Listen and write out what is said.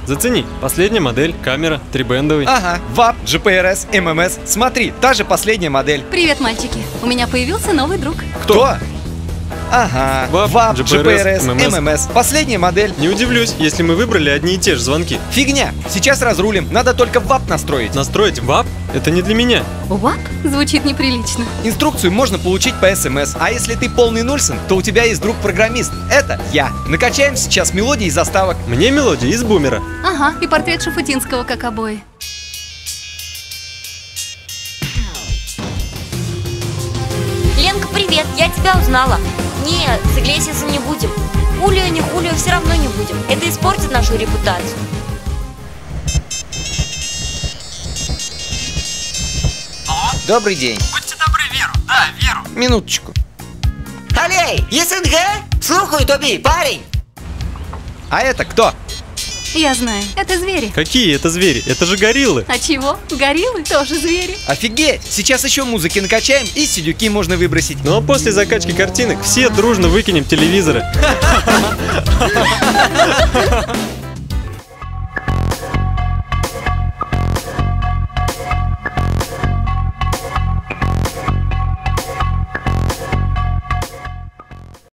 Зацени. Последняя модель, камера, трибендовый. Ага, ВАП, GPRS, ММС. Смотри, та же последняя модель. Привет, мальчики. У меня появился новый друг. Кто? Ага, ВАП, GPRS, GPRS, ММС. Последняя модель. Не удивлюсь, если мы выбрали одни и те же звонки. Фигня. Сейчас разрулим. Надо только ВАП настроить. Настроить ВАП? Это не для меня. ВАП? Звучит неприлично. Инструкцию можно получить по СМС. А если ты полный нульсон, то у тебя есть друг-программист. Это я. Накачаем сейчас мелодии и заставок. Мне мелодия из бумера. Ага, и портрет Шафутинского, как обои. Ленка, привет, я тебя узнала. Нет, с Иглесиасом не будем. Хулио, не Хулио, все равно не будем. Это испортит нашу репутацию. Добрый день. Будьте добры, Веру. Да, Веру. Минуточку. Алей, СНГ? Слухай, тобі, парень. А это кто? Я знаю, это звери. Какие это звери? Это же гориллы. А чего? Гориллы тоже звери. Офигеть! Сейчас еще музыки накачаем и сидюки можно выбросить. Ну а после закачки картинок все дружно выкинем телевизоры.